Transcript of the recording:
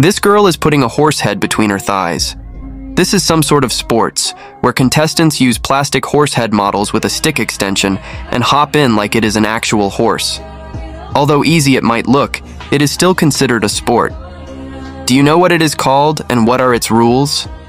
This girl is putting a horse head between her thighs. This is some sort of sports, where contestants use plastic horse head models with a stick extension and hop in like it is an actual horse. Although easy it might look, it is still considered a sport. Do you know what it is called and what are its rules?